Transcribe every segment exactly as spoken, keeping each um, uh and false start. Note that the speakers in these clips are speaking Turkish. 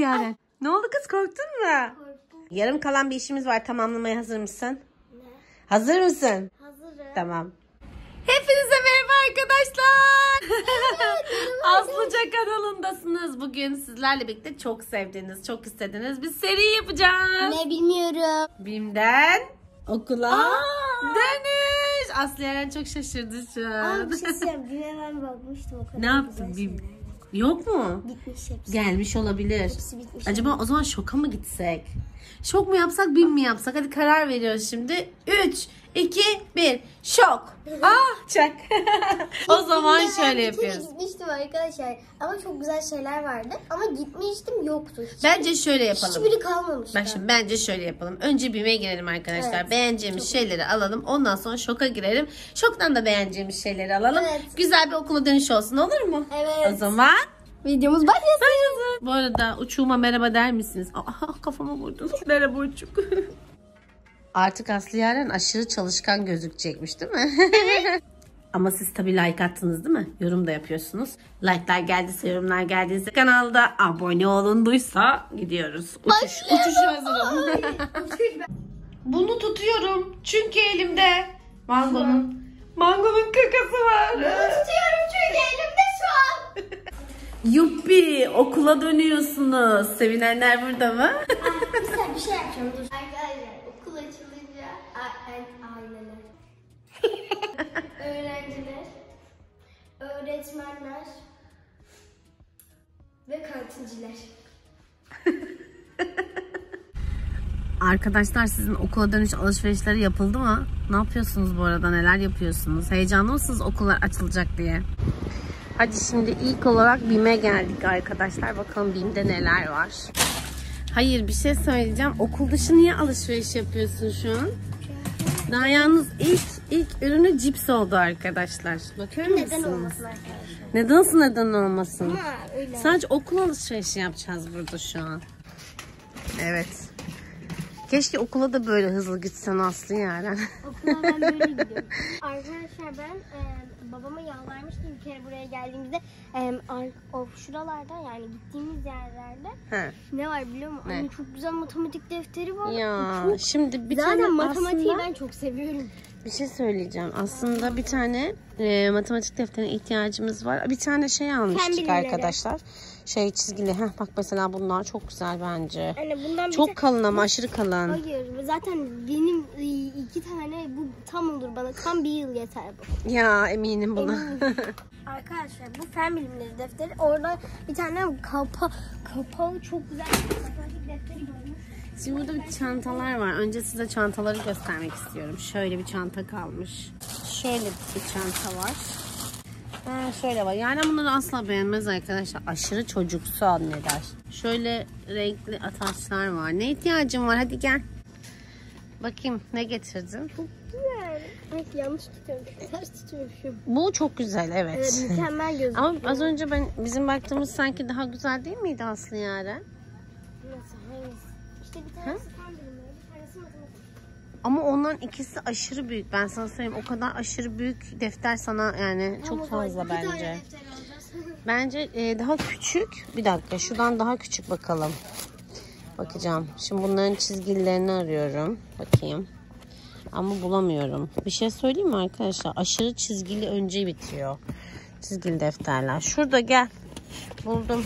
Yaren. Ne oldu kız, korktun mu? Korktum. Yarım kalan bir işimiz var, tamamlamaya hazır mısın? Ne? Hazır mısın? Hazırım. Tamam. Hepinize merhaba arkadaşlar. Evet, Aslıca kanalındasınız. Bugün sizlerle birlikte çok sevdiğiniz, çok istediğiniz bir seri yapacağız. Ne bilmiyorum. BİM'den okula Aa! dönüş. Aslı Yaren çok şaşırdı şu an. Ama bir şey söyleyeyim. BİM'e ben bakmıştım. O kadar ne yaptın BİM? Yok mu? Bitmiş hepsi. Gelmiş olabilir. Hepsi bitmiş. Acaba o zaman şoka mı gitsek? Şok mu yapsak, BİM mi yapsak? Hadi karar veriyoruz şimdi. üç, iki, bir. Şok. Ah çak. O zaman şöyle yapıyoruz. Gitmiştim arkadaşlar. Ama çok güzel şeyler vardı. Ama gitmiştim, yoktu. Hiç, Bence şöyle yapalım. Hiçbiri kalmamıştı. Bak şimdi bence şöyle yapalım. Önce BİM'e girelim arkadaşlar. Evet. Beğeneceğimiz çok şeyleri alalım. Ondan sonra şoka girelim. Şoktan da beğeneceğimiz şeyleri alalım. Evet. Güzel bir okula dönüş olsun, olur mu? Evet. O zaman videomuz başlasın. Bu arada uçuğuma merhaba der misiniz? Aa, kafama vurdun. Merhaba uçuk. Artık Aslı Yaren aşırı çalışkan gözükecekmiş değil mi? Ama siz tabii like attınız değil mi? Yorum da yapıyorsunuz. Like'lar geldiyse, yorumlar geldiyse kanalda abone olunduysa gidiyoruz. Uçuş, uçuşa hazırım. Bunu tutuyorum çünkü elimde mangonun mangonun kakası var. Bunu tutuyorum çünkü elimde şu an. Yuppi, okula dönüyorsunuz. Sevinenler burada mı? Güzel bir şey yapacağım. Dur. Arkadaşlar okul açılınca aileler, öğrenciler, öğretmenler ve kantinciler. Arkadaşlar sizin okula dönüş alışverişleri yapıldı mı? Ne yapıyorsunuz bu arada? Neler yapıyorsunuz? Heyecanlı mısınız okullar açılacak diye? Hadi şimdi ilk olarak BİM'e geldik arkadaşlar. Bakalım BİM'de neler var. Hayır, bir şey söyleyeceğim. Okul dışı niye alışveriş yapıyorsun şu an? Daha yalnız ilk ilk ürünü cips oldu arkadaşlar. Bakıyor musunuz? Neden olmasın arkadaşlar? Neden olsun, neden olmasın? Ama öyle. Sadece okul alışverişi yapacağız burada şu an. Evet. Keşke okula da böyle hızlı gitsen Aslı Yaren. Okula ben böyle gidiyorum. Arkadaşlar ben e, babama yalvarmıştım bir kere buraya geldiğimizde. E, o şuralarda, yani gittiğimiz yerlerde He. ne var biliyor musun? Ne? Anne, çok güzel matematik defteri var. Ya Çok... şimdi bir Zaten tane matematiği aslında ben çok seviyorum. bir şey söyleyeceğim. Aslında bir tane e, matematik defterine ihtiyacımız var. Bir tane şey almıştık arkadaşlar. Şey çizgili. Heh, bak mesela bunlar çok güzel bence. Anne, bundan çok bir kalın ama aşırı kalın. Hayır, zaten benim iki tane bu tam olur bana. Tam bir yıl yeter bu. Ya eminim buna. Arkadaşlar bu fen bilimleri defteri. Orada bir tane kapa kapağı çok güzel bir matematik defteri görmüş. Şimdi burada bir çantalar var. Önce size çantaları göstermek istiyorum. Şöyle bir çanta kalmış. Şöyle bir çanta var. Ha, şöyle var. Yani bunları asla beğenmez arkadaşlar. Aşırı çocuksu zanneder. Şöyle renkli ataçlar var. Ne ihtiyacın var? Hadi gel. Bakayım ne getirdin? Çok güzel. Ay, yanlış tutuyorum. Ters tutuyormuşum. Bu çok güzel, evet. Evet, mükemmel gözüküyor. Ama az önce ben bizim baktığımız sanki daha güzel değil miydi Aslı Yaren? Nasıl? Hangisi? İşte bir tanesi fen bilimleri, bir tanesi matematik. Ama onların ikisi aşırı büyük. Ben sana söyleyeyim, o kadar aşırı büyük defter sana yani çok fazla bence. Bir tane defter alacağız. Bence e, daha küçük. Bir dakika, şuradan daha küçük bakalım. Bakacağım. Şimdi bunların çizgilerini arıyorum. Bakayım. Ama bulamıyorum. Bir şey söyleyeyim mi arkadaşlar? Aşırı çizgili önce bitiyor. Çizgili defterler. Şurada gel. Buldum.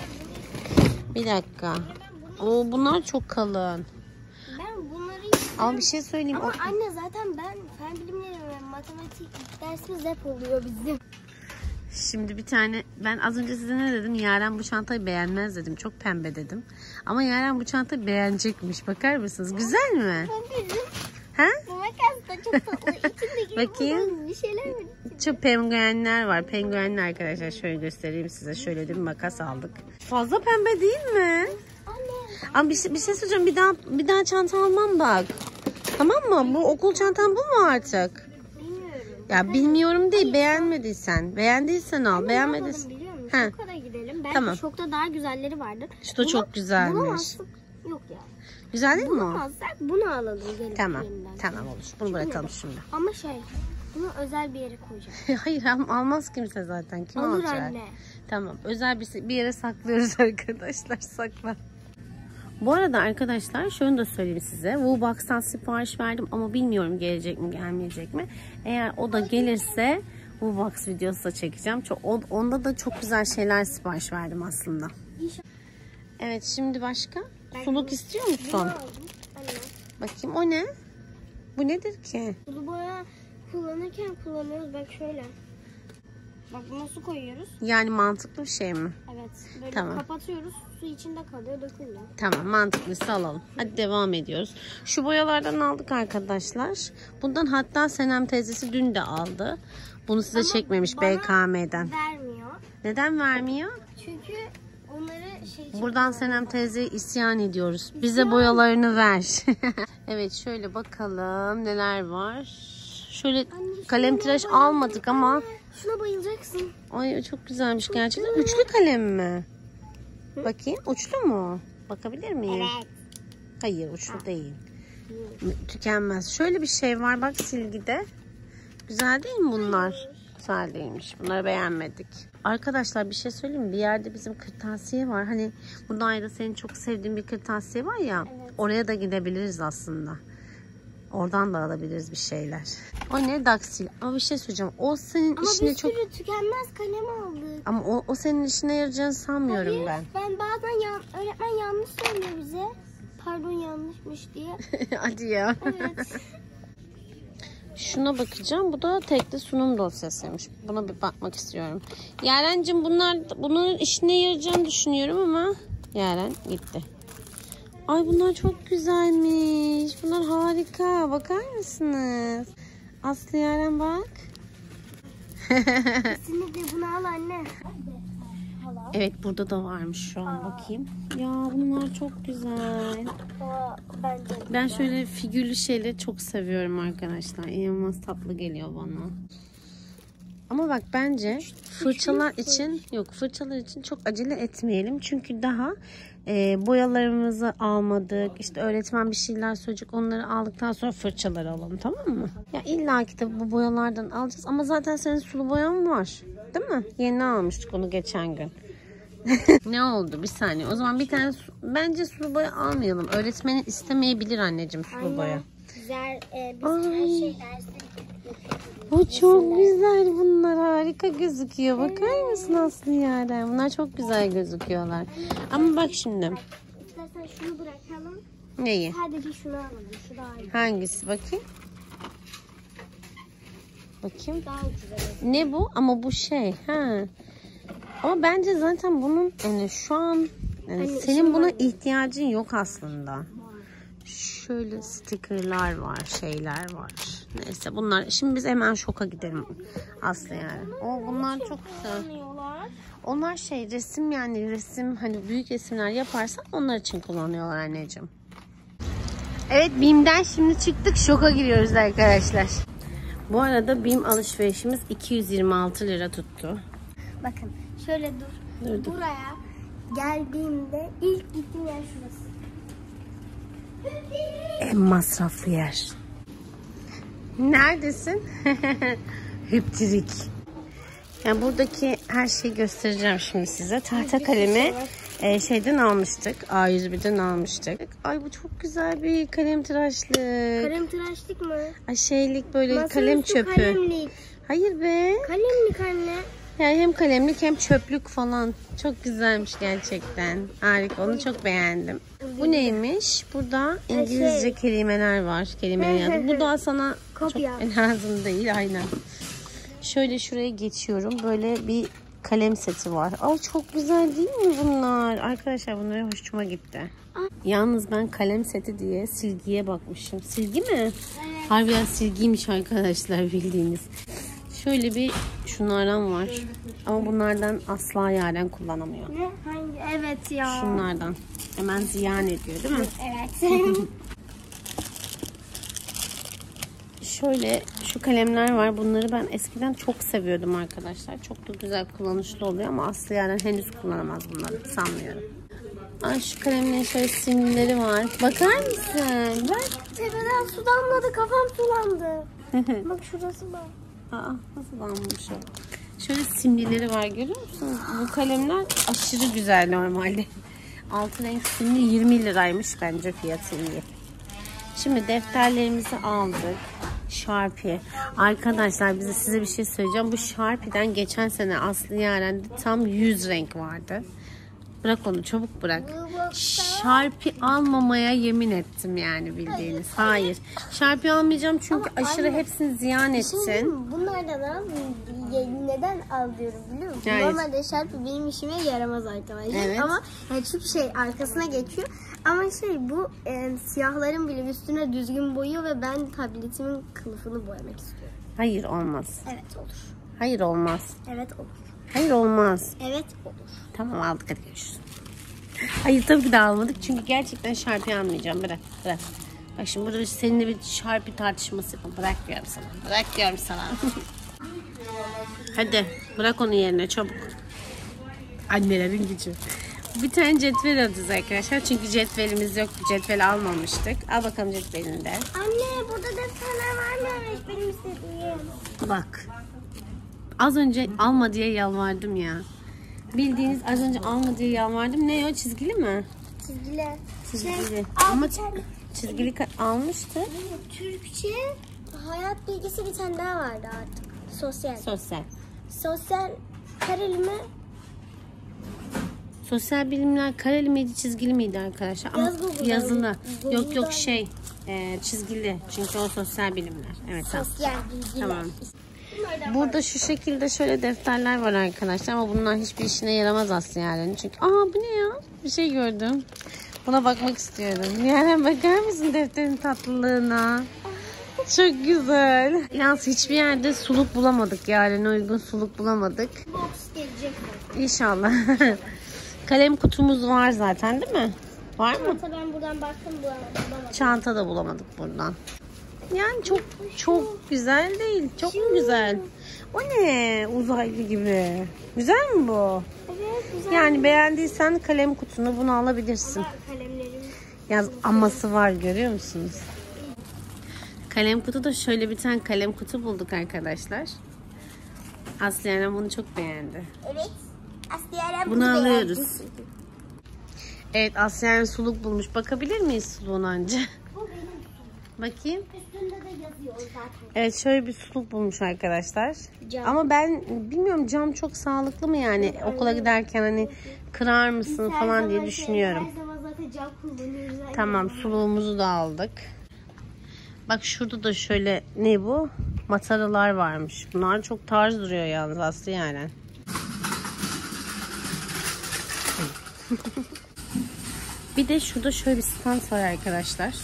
Bir dakika. Oo, bunlar çok kalın. Ben bunları Ama bir şey söyleyeyim. Ama O... anne zaten ben fen bilimleri ve matematik dersimiz hep oluyor bizim. Şimdi bir tane, ben az önce size ne dedim? Yaren bu çantayı beğenmez dedim. Çok pembe dedim. Ama Yaren bu çantayı beğenecekmiş. Bakar mısınız? Güzel mi? Ha? Bu makas da çok tatlı. İçindeki Bakayım. bir şeyler var. Şu penguenler var. Penguenli arkadaşlar, şöyle göstereyim size. Şöyle bir makas aldık. Fazla pembe değil mi? Anne. Ama bir şey, bir şey söyleyeceğim. Bir daha bir daha çanta almam bak. Tamam mı? Bu okul çantan bu mu artık? Bilmiyorum. Ya bilmiyorum değil. Beğenmediysen. Beğendiysen al. Beğenmediysen. Biliyor musun? He. Şoka da gidelim. Belki Tamam. şokta daha güzelleri vardır. Şu da çok güzelmiş. Bulamazsak yok ya. Güzel değil mi o? Bulamazsak bunu alalım. Gelip Tamam. yeniden. Tamam olur. Bunu bırakalım şimdi. Ama şey Bunu özel bir yere koyacağım. Hayır almaz kimse zaten. Kim Alır alacak? anne. Tamam özel bir, bir yere saklıyoruz arkadaşlar. Sakla. Bu arada arkadaşlar şunu da söyleyeyim size. Woolbox'tan sipariş verdim ama bilmiyorum gelecek mi gelmeyecek mi. Eğer o da gelirse Woolbox videosu da çekeceğim. Çok, onda da çok güzel şeyler sipariş verdim aslında. Evet şimdi başka? Ben suluk istiyor musun? Bakayım o ne? Bu nedir ki? Sulu boya kullanırken kullanıyoruz. Bak şöyle. Bak buna su koyuyoruz. Yani mantıklı bir şey mi? Evet. Böyle tamam. Kapatıyoruz. Su içinde kalıyor. Dökülüyor. Tamam mantıklısı alalım. Hadi devam ediyoruz. Şu boyalardan aldık arkadaşlar. Bundan hatta Senem teyzesi dün de aldı. Bunu size ama çekmemiş B K M'den. Vermiyor. Neden vermiyor? Çünkü onları şey buradan Senem teyzeye isyan ediyoruz. İsyan. Bize boyalarını ver. Evet şöyle bakalım neler var. Şöyle anne, kalem tıraş almadık ama. Şuna bayılacaksın. Ay çok güzelmiş gerçekten. Üçlü kalem mi? Hı? Bakayım uçlu mu? Bakabilir miyim? Evet. Hayır uçlu değil. Hı. Tükenmez. Şöyle bir şey var bak silgide. Güzel değil mi bunlar? Hayır. Güzel değilmiş. Bunları beğenmedik. Arkadaşlar bir şey söyleyeyim mi? Bir yerde bizim kırtasiye var. Hani burada ayrı senin çok sevdiğin bir kırtasiye var ya. Evet. Oraya da gidebiliriz aslında. Oradan da alabiliriz bir şeyler. O ne Daksil? Ama bir şey söyleyeceğim. O senin ama işine çok... çok... Ama bir sürü tükenmez kalem aldık. Ama o, o senin işine yarayacağını sanmıyorum. Hayır, ben. Ben bazen yan... öğretmen yanlış söylüyor bize. Pardon yanlışmış diye. Hadi ya. Evet. Şuna bakacağım. Bu da tekli sunum dosyasıymış. Buna bir bakmak istiyorum. Yarencim bunlar bunun işine yarayacağını düşünüyorum ama Yaren gitti. Ay bunlar çok güzelmiş. Bunlar harika. Bakar mısınız? Aslı Yaren bak. Kesinlikle bunu al anne. Evet burada da varmış şu an. Aa. Bakayım. Ya bunlar çok güzel. Aa, bence ben şöyle figürlü şeyleri çok seviyorum arkadaşlar. İnanılmaz tatlı geliyor bana. Ama bak bence fırçalar için yok fırçalar için çok acele etmeyelim. Çünkü daha e, boyalarımızı almadık. İşte öğretmen bir şeyler söyleyecek. Onları aldıktan sonra fırçaları alalım tamam mı? Ya illa ki de bu boyalardan alacağız. Ama zaten senin sulu boyan var. Değil mi? Yeni almıştık onu geçen gün. Ne oldu? Bir saniye. O zaman bir tane su, bence sulu boya almayalım. Öğretmenin istemeyebilir anneciğim sulu aynen. Boya. Güzel. E, biz her şey dersi. Bu çok güzel bunlar. Harika gözüküyor. Bakar mısın Aslı Yaren? Bunlar çok güzel gözüküyorlar. Ama bak şimdi. İstersen şunu bırakalım. Neyi? Sadece şunu alalım. Şu daha iyi. Hangisi? Bakayım. Bakayım. Daha ucuz. Ne bu? Ama bu şey. Ha. Ama bence zaten bunun yani şu an yani hani senin buna ihtiyacın yok aslında. Şöyle stickerlar var, şeyler var. Neyse bunlar. Şimdi biz hemen şoka gidelim Aslı yani. O bunlar çok güzel. Onlar şey resim yani resim hani büyük resimler yaparsan onlar için kullanıyorlar anneciğim. Evet BİM'den şimdi çıktık şoka giriyoruz arkadaşlar. Bu arada BİM alışverişimiz iki yüz yirmi altı lira tuttu. Bakın şöyle dur. Dur, dur. Buraya geldiğimde ilk gittiğim yer şurası. En masraflı yer. Neredesin? Hüptirik. Yani buradaki her şeyi göstereceğim şimdi size. Tahta kalemi e, şeyden almıştık. A yüz birden almıştık. Ay bu çok güzel bir kalem tıraşlık. Kalem tıraşlık mı? Ay şeylik böyle Masaüstü kalem çöpü. Kalemlik. Hayır be. Kalemlik anne. Yani hem kalemlik hem çöplük falan. Çok güzelmiş gerçekten. Harika. Onu çok beğendim. Bu neymiş? Burada İngilizce şey. kelimeler var. Kelimeler yazdım. Bu da sana kopya. Çok lazım değil. Aynen. Şöyle şuraya geçiyorum. Böyle bir kalem seti var. Ay çok güzel değil mi bunlar? Arkadaşlar bunlara hoşuma gitti. Aa. Yalnız ben kalem seti diye silgiye bakmışım. Silgi mi? Evet. Harbiden silgiymiş arkadaşlar bildiğiniz. Şöyle bir şunlardan var. Ama bunlardan asla Yaren kullanamıyor. Ne? Hangi? Evet ya. Şunlardan. Hemen ziyan ediyor değil mi? Evet. Şöyle şu kalemler var. Bunları ben eskiden çok seviyordum arkadaşlar. Çok da güzel kullanışlı oluyor ama Aslı Yaren henüz kullanamaz bunları. Sanmıyorum. Ay şu kalemlerin şöyle simleri var. Bakar mısın? Bak. Tepeden su damladı. Kafam sulandı. Bak şurası bak. Aa, nasıl almış o? Şöyle simlileri var, görüyor musunuz? Bu kalemler aşırı güzel normalde. Altı renk simli yirmi liraymış bence fiyatı iyi. Şimdi defterlerimizi aldık. Sharpie. Arkadaşlar bize size bir şey söyleyeceğim. Bu Sharpie'den geçen sene Aslı Yaren'de tam yüz renk vardı. Bırak onu, çabuk bırak. Sharpie almamaya yemin ettim yani, bildiğiniz. Hayır. Sharpie almayacağım çünkü ama aşırı anne, hepsini ziyan etsin. Bunlardan al, neden al diyorum biliyor musun? Hayır. Normalde Sharpie benim işime yaramaz arkadaşlar. Evet. Ama yani çünkü şey arkasına geçiyor. Ama şey bu e, siyahların bile üstüne düzgün boyuyor ve ben tabletimin kılıfını boyamak istiyorum. Hayır olmaz. Evet olur. Hayır olmaz. Evet olur. Hayır olmaz. Evet olur. Tamam, aldık, hadi görüşürüz. Hayır tabii ki de almadık çünkü gerçekten Sharpie almayacağım. Bırak bırak. Bak şimdi burada seninle bir Sharpie tartışması yapalım. Bırak diyorum sana. Bırak diyorum sana. Hadi bırak onu yerine çabuk. Annelerin gücü. Bir tane cetvel alacağız arkadaşlar. Çünkü cetvelimiz yok. Cetvel almamıştık. Al bakalım cetvelini de. Anne burada defterler varmış benim istediğim. Bak. Az önce alma diye yalvardım ya. Bildiğiniz az önce alma diye yalvardım. Ne o, çizgili mi? Çizgili. Çizgili. Şey, ama çizgili almıştı. Türkçe hayat bilgisi bir tane daha vardı artık. Sosyal. Sosyal. Sosyal kareli mi? Sosyal bilimler kareli miydi, çizgili miydi arkadaşlar? Ama Yaz yazılı. Google'dan. Yok yok şey e, çizgili. Çünkü o sosyal bilimler. Evet tamam. Sosyal bilgiler. Tamam. Burada şu şekilde şöyle defterler var arkadaşlar ama bunlar hiçbir işine yaramaz aslında yani. Çünkü aa bu ne ya? Bir şey gördüm. Buna bakmak istiyorum. Yani bakar mısın defterin tatlılığına? Çok güzel. Yalnız hiçbir yerde suluk bulamadık yani, uygun suluk bulamadık. Box gelecek mi? İnşallah. Kalem kutumuz var zaten değil mi? Var mı? Çanta ben buradan baktım bulamadım. Çanta da bulamadık buradan. Yani çok çok güzel değil. Çok mu güzel? O ne? Uzaylı gibi. Güzel mi bu? Evet güzel. Yani beğendiysen kalem kutunu bunu alabilirsin. Kalemlerim. Yaz aması var, görüyor musunuz? Kalem kutu da şöyle bir tane kalem kutu bulduk arkadaşlar. Aslı Yaren bunu çok beğendi. Evet. Aslı Yaren bunu alıyoruz. Evet, Aslı Yaren suluk bulmuş. Bakabilir miyiz suluğuna önce? Bu benim. Bakayım. Üstünde de yazıyor zaten. Evet, şöyle bir suluk bulmuş arkadaşlar. Cam. Ama ben bilmiyorum, cam çok sağlıklı mı yani? Yok, okula giderken hani kırar mısın Biz falan diye şey- düşünüyorum. Her zaman zaten cam kullanıyoruz. Tamam, suluğumuzu da aldık. Bak şurada da şöyle ne bu? Mataralar varmış. Bunlar çok tarz duruyor yalnız Aslı yani. Bir de şurada şöyle bir stand var arkadaşlar.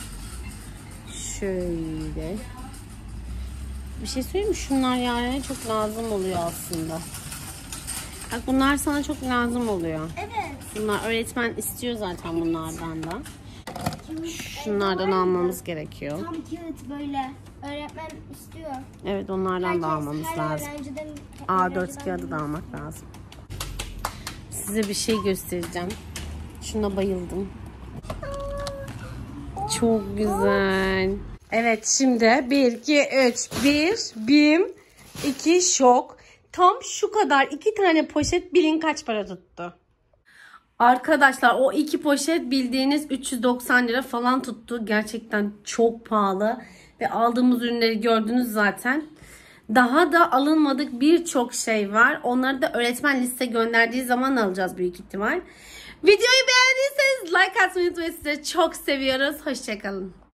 Şöyle. Bir şey söyleyeyim mi? Şunlar yani çok lazım oluyor aslında. Bak bunlar sana çok lazım oluyor. Evet. Bunlar öğretmen istiyor zaten bunlardan da. Şunlardan almamız gerekiyor. Tam kağıt böyle. Öğretmen istiyor. Evet, onlardan Herkes, da almamız her lazım. öğrenciden- A dört öğrenciden- kağıdı da almak lazım. Size bir şey göstereceğim. Şuna bayıldım. Çok güzel. Evet, şimdi bir, iki, üç. bir, bim, iki, şok. Tam şu kadar iki tane poşet bilin kaç para tuttu? Arkadaşlar o iki poşet bildiğiniz üç yüz doksan lira falan tuttu. Gerçekten çok pahalı. Ve aldığımız ürünleri gördünüz zaten. Daha da alınmadık birçok şey var. Onları da öğretmen liste gönderdiği zaman alacağız büyük ihtimal. Videoyu beğendiyseniz like atmayı unutmayın. Sizi çok seviyoruz. Hoşçakalın.